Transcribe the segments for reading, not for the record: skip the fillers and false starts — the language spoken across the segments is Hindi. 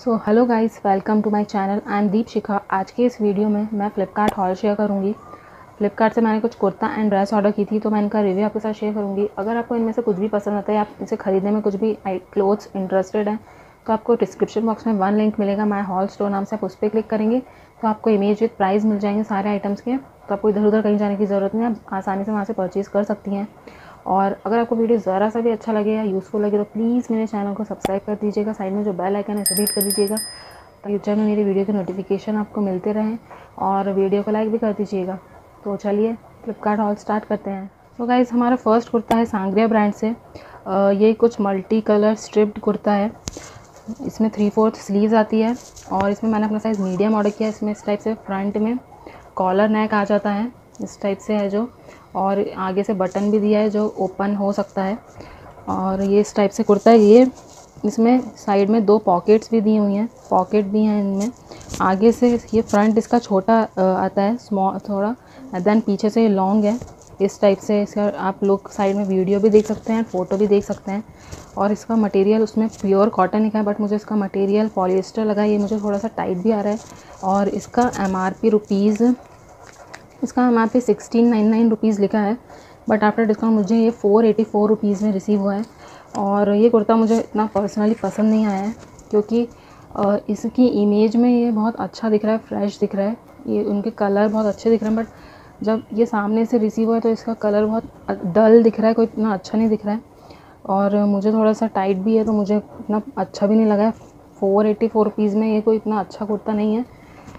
So hello guys, welcome to my channel. I am Deepshikha. आज के इस वीडियो में मैं फ़्लिपकार्ट हॉल शेयर करूंगी। फ़्लिपकार्ट से मैंने कुछ कुर्ता एंड ड्रेस ऑर्डर की थी, तो मैं इनका रिव्यू आपके साथ शेयर करूंगी। अगर आपको इनमें से कुछ भी पसंद आता है, आप इसे खरीदने में कुछ भी क्लोथ्स इंटरेस्टेड हैं, तो आपको डिस्क्रिप्शन बॉक्स में वन लिंक मिलेगा माय हॉल स्टोर नाम से। आप उस पर क्लिक करेंगे तो आपको इमेज विद प्राइस मिल जाएंगे सारे आइटम्स के। तो आपको इधर उधर कहीं जाने की ज़रूरत नहीं है, आप आसानी से वहाँ से परचेज़ कर सकती हैं। और अगर आपको वीडियो ज़रा सा भी अच्छा लगे या यूज़फुल लगे तो प्लीज़ मेरे चैनल को सब्सक्राइब कर दीजिएगा। साइड में जो बेल आइकन है उसे हिट कर दीजिएगा, फ्यूचर में मेरी वीडियो के नोटिफिकेशन आपको मिलते रहें। और वीडियो को लाइक भी कर दीजिएगा। तो चलिए फ्लिपकार्ट हॉल स्टार्ट करते हैं। तो गाइज़, हमारा फर्स्ट कुर्ता है सांग्रिया ब्रांड से। ये कुछ मल्टी कलर स्ट्रिप्ड कुर्ता है। इसमें 3/4 स्लीव्स आती है और इसमें मैंने अपना साइज़ मीडियम ऑर्डर किया है। इसमें इस टाइप से फ्रंट में कॉलर नेक आ जाता है, इस टाइप से है जो, और आगे से बटन भी दिया है जो ओपन हो सकता है। और ये इस टाइप से कुर्ता है। ये इसमें साइड में 2 पॉकेट्स भी दी हुई हैं, पॉकेट भी हैं इनमें। आगे से ये फ्रंट इसका छोटा आता है, स्मॉल थोड़ा, देन पीछे से ये लॉन्ग है इस टाइप से। इसका आप लोग साइड में वीडियो भी देख सकते हैं, फ़ोटो भी देख सकते हैं। और इसका मटेरियल उसमें प्योर कॉटन लिखा है, बट मुझे इसका मटेरियल पॉलिएस्टर लगा। ये मुझे थोड़ा सा टाइट भी आ रहा है। और इसका एम आर पी 1699 रुपीज़ लिखा है, बट आफ्टर डिस्काउंट मुझे ये 484 रुपीज़ में रिसीव हुआ है। और ये कुर्ता मुझे इतना पर्सनली पसंद नहीं आया है, क्योंकि इसकी इमेज में ये बहुत अच्छा दिख रहा है, फ्रेश दिख रहा है, ये उनके कलर बहुत अच्छे दिख रहे हैं। बट जब ये सामने से रिसीव हुआ है तो इसका कलर बहुत डल दिख रहा है, कोई इतना अच्छा नहीं दिख रहा है। और मुझे थोड़ा सा टाइट भी है, तो मुझे इतना अच्छा भी नहीं लगा है। 484 रुपीज़ में ये कोई इतना अच्छा कुर्ता नहीं है,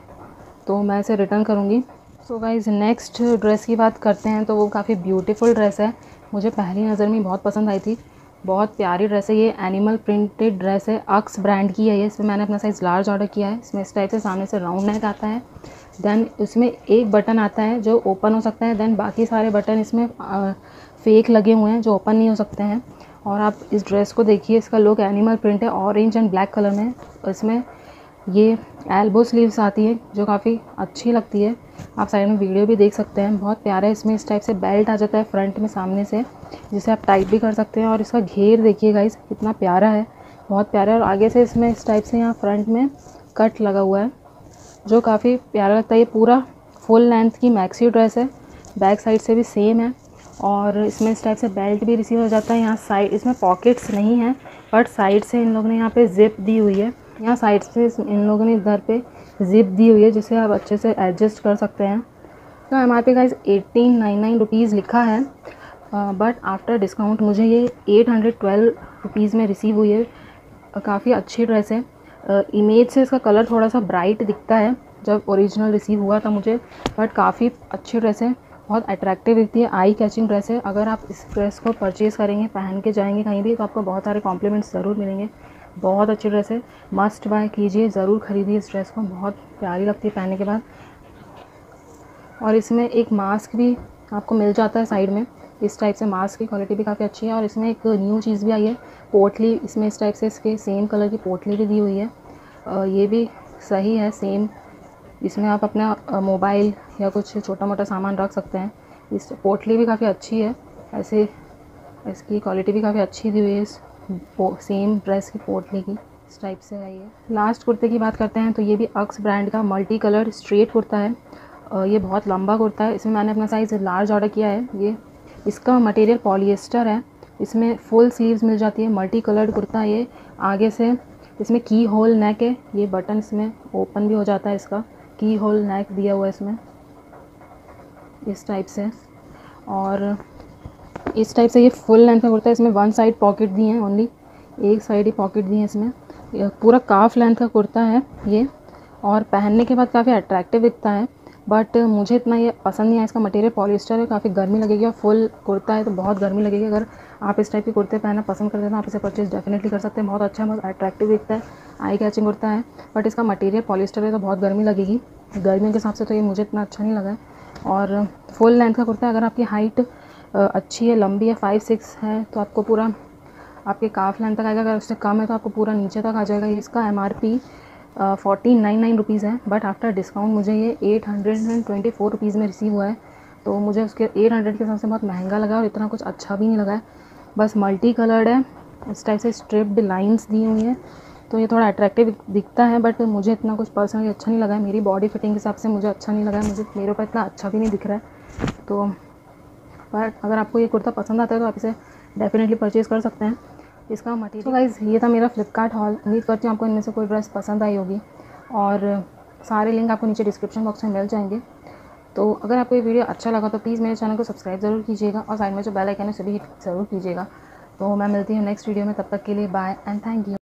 तो मैं इसे रिटर्न करूँगी। सो गाइज़, नेक्स्ट ड्रेस की बात करते हैं, तो वो काफ़ी ब्यूटीफुल ड्रेस है। मुझे पहली नज़र में बहुत पसंद आई थी। बहुत प्यारी ड्रेस है। ये एनिमल प्रिंटेड ड्रेस है, अक्स ब्रांड की है ये। इसमें मैंने अपना साइज़ लार्ज ऑर्डर किया है। इसमें इस टाइप से सामने से राउंड नेक आता है, देन इसमें एक बटन आता है जो ओपन हो सकता है, देन बाकी सारे बटन इसमें फेक लगे हुए हैं जो ओपन नहीं हो सकते हैं। और आप इस ड्रेस को देखिए, इसका लुक एनिमल प्रिंट है, ऑरेंज एंड ब्लैक कलर में। इसमें ये एल्बो स्लीव्स आती है जो काफ़ी अच्छी लगती है। आप साइड में वीडियो भी देख सकते हैं, बहुत प्यारा है। इसमें इस टाइप से बेल्ट आ जाता है फ्रंट में सामने से, जिसे आप टाइट भी कर सकते हैं। और इसका घेर देखिए गाइस, कितना प्यारा है, बहुत प्यारा है। और आगे से इसमें इस टाइप से यहाँ फ्रंट में कट लगा हुआ है जो काफ़ी प्यारा लगता है। ये पूरा फुल लेंथ की मैक्सी ड्रेस है, बैक साइड से भी सेम है। और इसमें इस टाइप से बेल्ट भी रिसीव हो जाता है। यहाँ साइड इसमें पॉकेट्स नहीं हैं, बट साइड से इन लोगों ने यहाँ पे जिप दी हुई है। यहाँ साइड से इन लोगों ने इधर पे जिप दी हुई है, जिसे आप अच्छे से एडजस्ट कर सकते हैं। तो एमआरपी गाइस 1899 रुपीज़ लिखा है, बट आफ्टर डिस्काउंट मुझे ये 812 रुपीज़ में रिसीव हुई है। काफ़ी अच्छी ड्रेस है। इमेज से इसका कलर थोड़ा सा ब्राइट दिखता है जब ओरिजिनल रिसीव हुआ था मुझे, बट काफ़ी अच्छी ड्रेस है, बहुत अट्रैक्टिव दिखती है, आई कैचिंग ड्रेस है। अगर आप इस ड्रेस को परचेज़ करेंगे, पहन के जाएंगे कहीं भी, तो आपको बहुत सारे कॉम्प्लीमेंट्स ज़रूर मिलेंगे। बहुत अच्छी ड्रेस है, मस्ट बाय कीजिए, ज़रूर खरीदिए इस ड्रेस को, बहुत प्यारी लगती है पहनने के बाद। और इसमें एक मास्क भी आपको मिल जाता है साइड में, इस टाइप से। मास्क की क्वालिटी भी काफ़ी अच्छी है। और इसमें एक न्यू चीज़ भी आई है, पोटली। इसमें इस टाइप से इसके सेम कलर की पोटली भी दी हुई है, ये भी सही है, सेम। इसमें आप अपना मोबाइल या कुछ छोटा मोटा सामान रख सकते हैं। इस पोटली भी काफ़ी अच्छी है, ऐसे इसकी क्वालिटी भी काफ़ी अच्छी दी हुई है इस सेम ड्रेस की पोटली की, इस टाइप से है ये। लास्ट कुर्ते की बात करते हैं, तो ये भी अक्स ब्रांड का मल्टी कलर स्ट्रेट कुर्ता है। ये बहुत लंबा कुर्ता है। इसमें मैंने अपना साइज़ लार्ज ऑर्डर किया है। ये इसका मटेरियल पॉलिएस्टर है। इसमें फुल स्लीव्स मिल जाती है, मल्टी कलर्ड कुर्ता है ये। आगे से इसमें की होल नेक है, ये बटन इसमें ओपन भी हो जाता है, इसका की होल नेक दिया हुआ है इसमें, इस टाइप से। और इस टाइप से ये फुल लेंथ का कुर्ता है। इसमें वन साइड पॉकेट दी हैं, ओनली एक साइड ही पॉकेट दी है इसमें। पूरा काफ लेंथ का कुर्ता है ये, और पहनने के बाद काफ़ी अट्रैक्टिव दिखता है, बट मुझे इतना ये पसंद नहीं है। इसका मटेरियल पॉलिएस्टर है, काफ़ी गर्मी लगेगी, और फुल कुर्ता है तो बहुत गर्मी लगेगी। अगर आप इस टाइप के कुर्ते पहनना पसंद करते हैं तो आप इसे परचेज डेफिनेटली कर सकते हैं। बहुत अच्छा, बहुत अट्रैक्टिव दिखता है, आई कैचिंग कुर्ता है, बट इसका मटेरियल पॉलिएस्टर है तो बहुत गर्मी लगेगी। गर्मियों के हिसाब से तो ये मुझे इतना अच्छा नहीं लगा है। और फुल लेंथ का कुर्ता है। अगर आपकी हाइट अच्छी है, लंबी है, 5'6" है, तो आपको पूरा आपके काफ लेंथ तक आएगा। अगर उससे कम है तो आपको पूरा नीचे तक आ जाएगा। इसका एमआरपी 1499 रुपीज़ है, बट आफ्टर डिस्काउंट मुझे ये 824 रुपीज़ में रिसीव हुआ है। तो मुझे उसके 800 के हिसाब से बहुत महंगा लगा, और इतना कुछ अच्छा भी नहीं लगा है। बस मल्टी कलर्ड है, इस टाइप से स्ट्रिप्ड लाइंस दी हुई हैं, तो ये थोड़ा अट्रैक्टिव दिखता है, बट मुझे इतना कुछ पर्सनली अच्छा नहीं लगा है। मेरी बॉडी फिटिंग के हिसाब से मुझे अच्छा नहीं लगा है, मुझे मेरे ऊपर इतना अच्छा भी नहीं दिख रहा है। तो पर अगर आपको ये कुर्ता पसंद आता है तो आप इसे डेफिनेटली परचेज़ कर सकते हैं। इसका मटीरियल तो गाइज़ ये था मेरा फ्लिपकार्ट हॉल। उम्मीद करती हूँ आपको इनमें से कोई ड्रेस पसंद आई होगी, और सारे लिंक आपको नीचे डिस्क्रिप्शन बॉक्स में मिल जाएंगे। तो अगर आपको ये वीडियो अच्छा लगा तो प्लीज़ मेरे चैनल को सब्सक्राइब ज़रूर कीजिएगा, और साइड में जो बेल आइकन है उसे भी हिट ज़रूर कीजिएगा। तो मैं मिलती हूँ नेक्स्ट वीडियो में, तब तक के लिए बाय एंड थैंक यू।